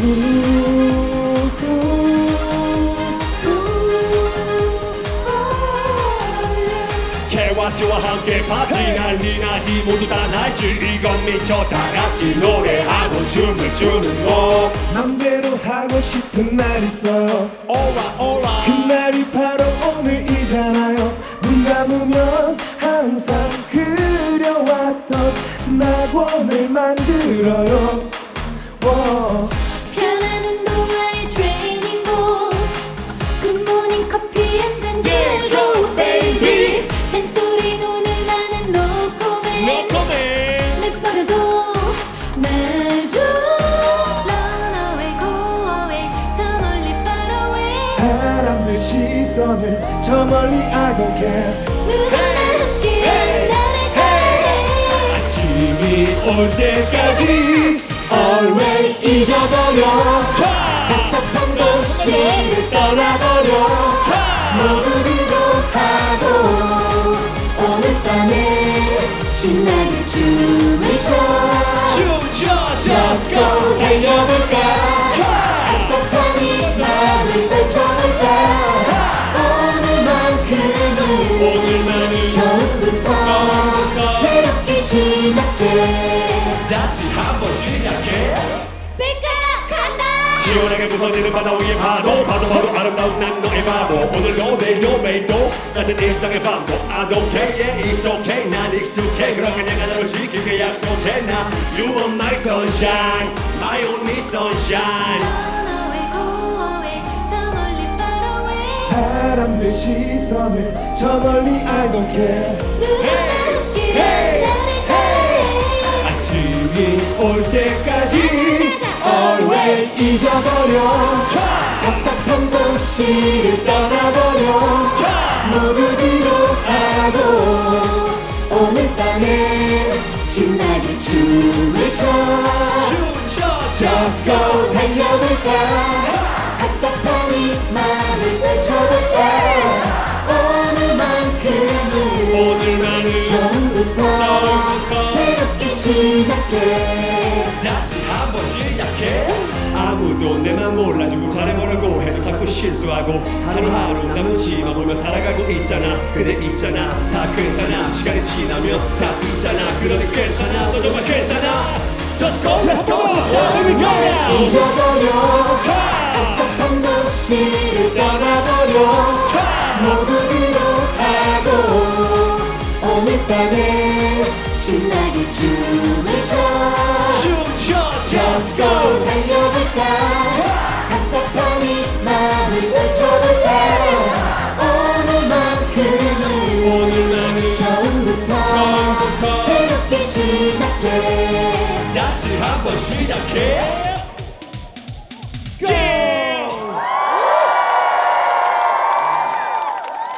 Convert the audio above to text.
캐와트와 함께 파티 난리 나지 모두 다 날 즐거움 미쳐 다같이 노래하고 춤을 추는 곳 맘대로 하고 싶은 날 있어요. 오라 그날이 바로 오늘이잖아요. 눈 감으면 항상 그려왔던 낙원을 만들어요. 편한 운동화의 트레이닝복 굿모닝 커피 앤 댄 베이비 잔소리 오늘 나는 노코멘 내버려둬 날 줘 Run away go away 저 멀리 far away 사람들 시선을 저 멀리 I don't care. 누구나 함께 나를 가해 아침이 올 때까지 Always 잊어버려 답답한 도시를 떠나버려 모두들도 하고 오늘 밤에 신나게 춤을 춰 Just go 달려볼까 답답한 이 맘을 펼쳐볼까 오늘만은 처음부터 새롭게 시작해 다시 한번 시작해 삐까 간다 시원하게 부서지는 바다 위에 파도 봐도 아름다운 난 너의 바보 오늘도 내일도 매일도 같은 일상의 반복 I don't care yeah it's okay 난 익숙해 그렇게 내가 너를 지키게 약속해 나 You are my sunshine my only sunshine Run away go away 저 멀리 far away 사람들 시선을 저 멀리 I don't care. 누구나 함께 나를 가해 아침이 올 때까지 Always 잊어버려 답답한 도시를 떠나버려 모두 뒤로하고 오늘 밤에 신나게 춤을 춰 Just go 달려볼까 답답한 이 맘을 펼쳐볼까 오늘만큼은 처음부터 새롭게 시작해 다시 한번 시작해 아무도 내 맘 몰라주고 잘해보려고 해도 자꾸 실수하고 하루하루 남는치만 보며 살아가고 있잖아 근데 있잖아 다 괜찮아 시간이 지나면 다 있잖아 그러니 괜찮아 너 정말 괜찮아 Just go let's go here we go now 잊어버려 답답한 도시를 떠나버려 모두 뒤로하고 오늘 밤에 신나게 춤을 춰